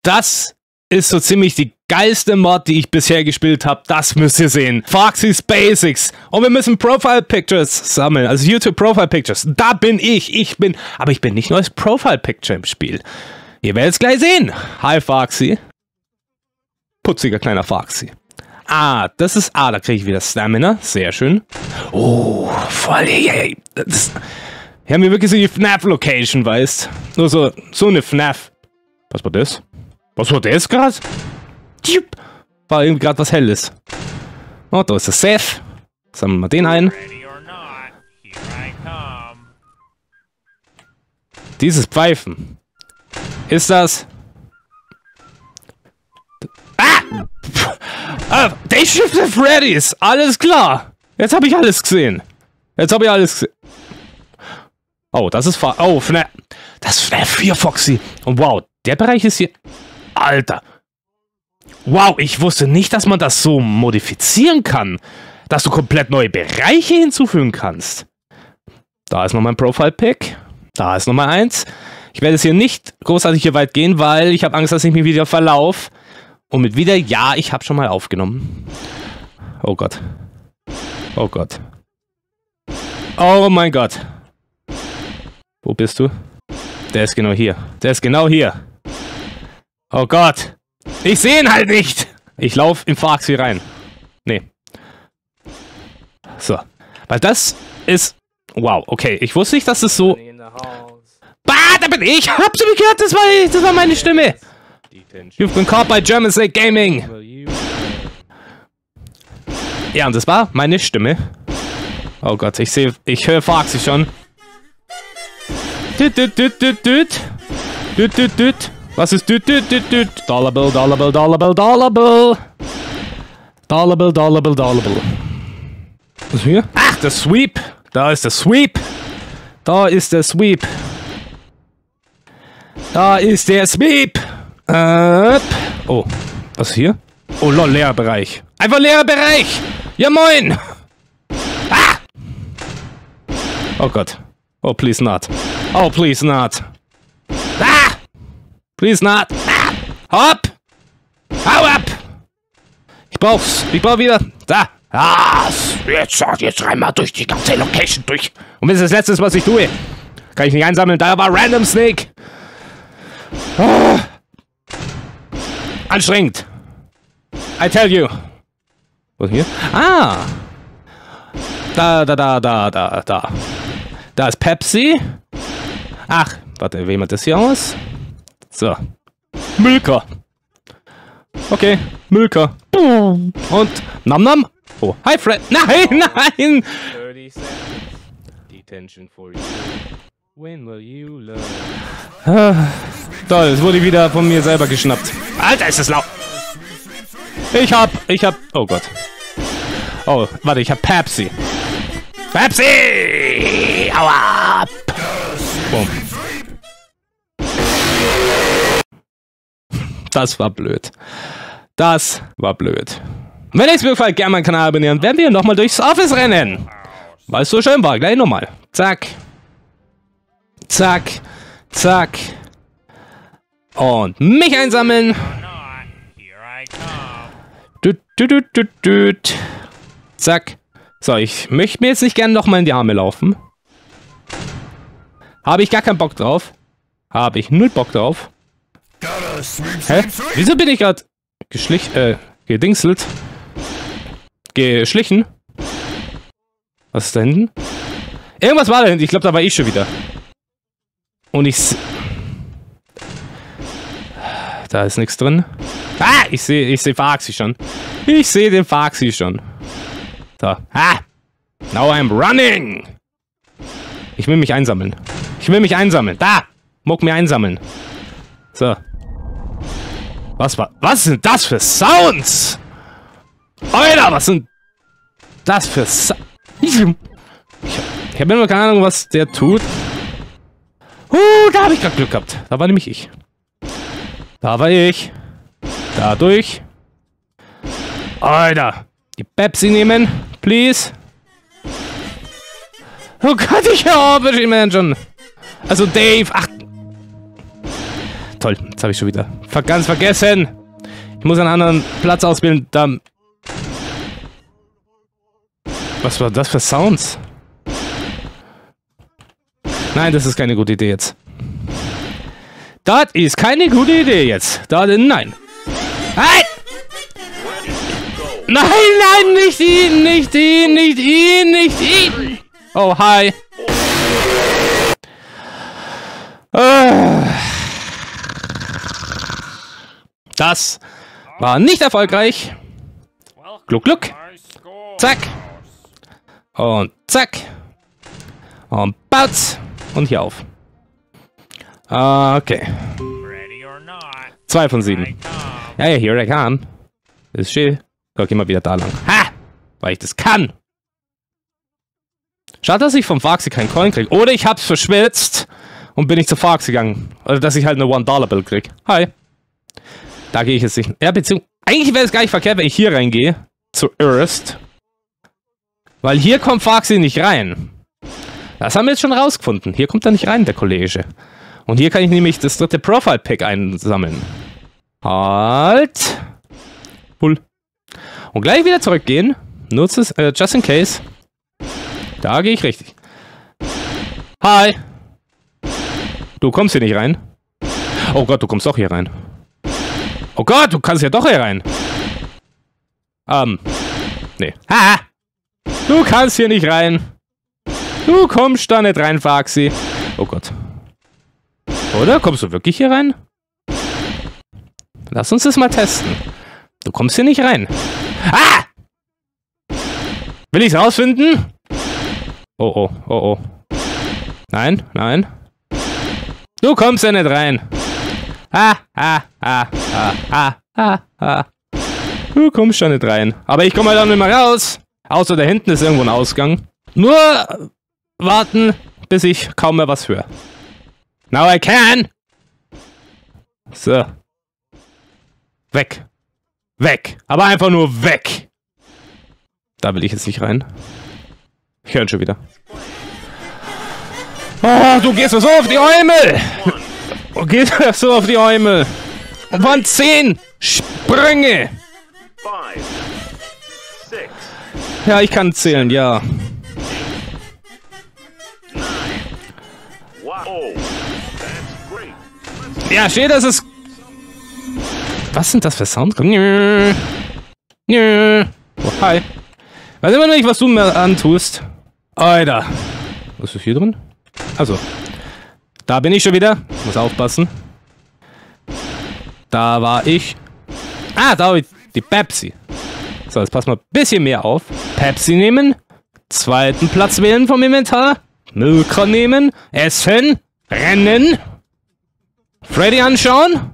Das ist so ziemlich die geilste Mod, die ich bisher gespielt habe. Das müsst ihr sehen. Foxy's Basics. Und wir müssen Profile Pictures sammeln. Also YouTube Profile Pictures. Da bin ich. Aber ich bin nicht nur als Profile Picture im Spiel. Ihr werdet es gleich sehen. Hi Foxy. Putziger kleiner Foxy. Ah, da kriege ich wieder Stamina. Sehr schön. Oh, voll, hey. Hier haben wir wirklich so die FNAF-Location, weißt? Nur so eine FNAF. Was war das? Was war das gerade? War irgendwie gerade was Helles. Oh, da ist der Safe. Sammeln wir den ein. Dieses Pfeifen. Ist das... Day Shift at Freddy's! Alles klar! Jetzt habe ich alles gesehen. Oh, das ist FNAF. Das ist FNAF 4, Foxy. Und wow, der Bereich ist hier... Alter. Wow, ich wusste nicht, dass man das so modifizieren kann. Dass du komplett neue Bereiche hinzufügen kannst. Da ist noch mein Profile-Pick. Da ist Nummer 1. Ich werde jetzt hier nicht großartig hier weit gehen, weil ich habe Angst, dass ich mich wieder verlaufe. Und mit wieder, ja, ich habe schon mal aufgenommen. Oh Gott. Oh Gott. Oh mein Gott. Wo bist du? Der ist genau hier. Oh Gott. Ich sehe ihn halt nicht. Ich laufe in Foxy rein. Nee. So. Weil das ist... Wow, okay. Ich wusste nicht, dass es so... Bah, da bin ich. Habt ihr mich gehört? Das war meine Stimme. You've been caught by German Snake Gaming. Ja, und das war meine Stimme. Oh Gott, ich höre Foxy schon. Was ist Dollarbill, Dollarbill, Dollarbill, Dollarbill. Dollarbill, Dollarbill, Dollarbill. Was ist hier? Ach, der Sweep. Da ist der Sweep. Da ist der Sweep. Oh, was ist hier? Oh lol, leerer Bereich. Einfach leerer Bereich. Ja moin. Ah! Oh Gott. Oh, please not. Oh, please not. Ah! Please not. Ah! Hopp! Hau ab! Ich brauch wieder. Da! Ah! Jetzt rein mal durch die ganze Location durch. Und wenn es das Letzte ist, was ich tue, kann ich nicht einsammeln. Da war Random Snake. Oh. Anstrengend. I tell you. Was hier? Ah! Da. Da ist Pepsi. Ach, warte, wählen wir das hier aus? So. Milka. Okay, Milka. Und Nam Nam. Oh, hi Fred. Nein. 30 seconds. Detention for you. When will you learn? Toll, es wurde wieder von mir selber geschnappt. Alter, ist das laut. Ich hab... Oh Gott. Oh, warte, ich hab Pepsi. Pepsi! Aua! Boom. Das war blöd. Wenn euch gefällt, gerne meinen Kanal abonnieren. Werden wir nochmal durchs Office rennen. Weil es so schön war. Gleich nochmal. Zack. Und mich einsammeln. Zack. So, ich möchte mir jetzt nicht gerne nochmal in die Arme laufen. Habe ich gar keinen Bock drauf. Habe ich null Bock drauf. Hä? Wieso bin ich gerade gedingselt? Geschlichen? Was ist da hinten? Irgendwas war da hinten. Ich glaube, da war ich schon wieder. Und da ist nichts drin. Ah, ich sehe Foxy schon. Ich sehe den Foxy schon. So. Ah! Now I'm running! Ich will mich einsammeln. Da! Muck mir einsammeln. So. Was sind das für Sounds? Alter, was sind das für Sounds? Ich habe immer keine Ahnung, was der tut. Da habe ich gerade Glück gehabt. Da war nämlich ich. Da war ich. Dadurch. Alter. Die Pepsi nehmen. Please. Oh Gott, ich höre schon. Also Dave. Ach. toll. Jetzt habe ich schon wieder ganz vergessen. Ich muss einen anderen Platz auswählen. Dann. Was war das für Sounds? Nein, das ist keine gute Idee jetzt. Das ist keine gute Idee jetzt. Nein. Nein! Nein, nicht ihn, nicht ihn, nicht ihn, nicht ihn! Oh, hi. Das war nicht erfolgreich. Gluck, gluck. Zack. Und zack. Und bautz. Und hier auf. Okay. 2 von 7. Ja, here I come. Ist schön. Guck immer wieder da lang. Ha! Weil ich das kann. Schade, dass ich vom Foxy keinen Coin kriege. Oder ich hab's verschwitzt und bin ich zu Foxy gegangen. Oder dass ich halt eine $1-Bill krieg. Hi. Da gehe ich jetzt nicht. Ja, beziehungsweise. Eigentlich wäre es gar nicht verkehrt, wenn ich hier reingehe. Zuerst. Weil hier kommt Foxy nicht rein. Das haben wir jetzt schon rausgefunden. Hier kommt er nicht rein, der Kollege. Und hier kann ich nämlich das dritte Profile-Pick einsammeln. Halt. Pull. Und gleich wieder zurückgehen. Nutze es, just in case. Da gehe ich richtig. Hi. Du kommst hier nicht rein. Oh Gott, du kommst doch hier rein. Oh Gott, du kannst ja doch hier rein. Nee. Ha! Du kannst hier nicht rein. Du kommst da nicht rein, Foxy. Oh Gott. Oder? Kommst du wirklich hier rein? Lass uns das mal testen. Du kommst hier nicht rein. Ah! Will ich's rausfinden? Oh, oh, oh, oh. Nein, nein. Du kommst ja nicht rein. Du kommst schon nicht rein. Aber ich komme halt auch nicht mehr raus. Außer da hinten ist irgendwo ein Ausgang. Nur warten, bis ich kaum mehr was höre. Now I can. So. Weg. Weg. Aber einfach nur weg. Da will ich jetzt nicht rein. Ich höre ihn schon wieder. Oh, du gehst mir so auf die Eumel. Du gehst mir so auf die Eumel. Und waren 10 Sprünge. Ja, ich kann zählen, ja. Ja, steht, das ist... Was sind das für Sounds? Oh, hi. Weiß immer noch nicht, was du mir antust. Alter. Was ist hier drin? Also. Da bin ich schon wieder. Muss aufpassen. Da war ich. Ah, da habe ich die Pepsi. So, jetzt passen wir ein bisschen mehr auf. Pepsi nehmen. Zweiten Platz wählen vom Inventar. Milka nehmen. Essen. Rennen. Freddy anschauen.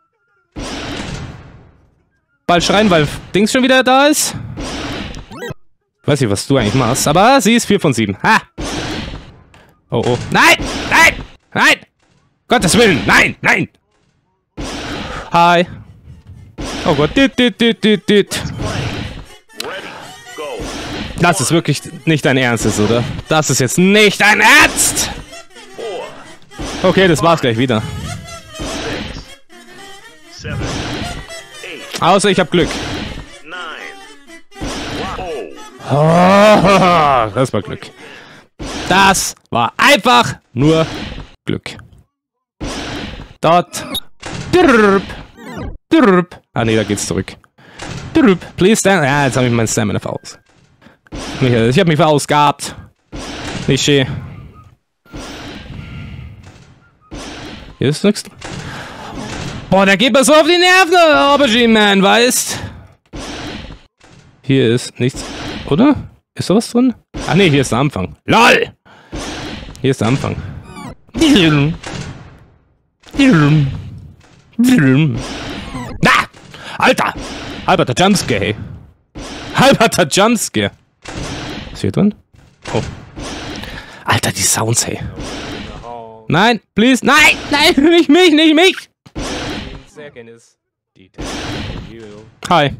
Bald schreien, weil Dings schon wieder da ist. Weiß nicht, was du eigentlich machst, aber sie ist 4 von 7. Ha! Oh, oh. Nein! Nein! Nein! Gottes Willen! Nein! Nein! Hi! Oh Gott. Das ist wirklich nicht dein Ernst, oder? Das ist jetzt nicht dein Ernst! Okay, das war's gleich wieder. Außer ich hab Glück. Oh, das war Glück. Das war einfach nur Glück. Dort. Ah ne, da geht's zurück. Please stand. Ja, jetzt habe ich mein Stamina verausgabt. Ich habe mich verausgabt. Nicht schön. Hier ist nichts. Boah, der geht mir so auf die Nerven, Aubergine Man, weißt? Hier ist nichts. Oder? Ist sowas drin? Ach ne, hier ist der Anfang. LOL! Hier ist der Anfang. Na! Alter! Halberter Jumpscare, hey. Halberter Jumpscare. Ist hier drin? Oh. Alter, die Sounds, hey. Nein, please. Nein! Nein! Nicht mich! Nicht mich! Hi.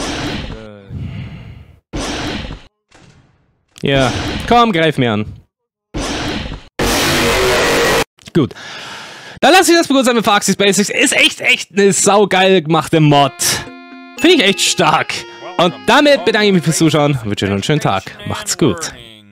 Ja, komm, greif mir an. Gut. Dann lasse ich das gut sein mit Foxy's Basics. Ist echt eine saugeil gemachte Mod. Finde ich echt stark. Und damit bedanke ich mich fürs Zuschauen und wünsche euch noch einen schönen Tag. Macht's gut.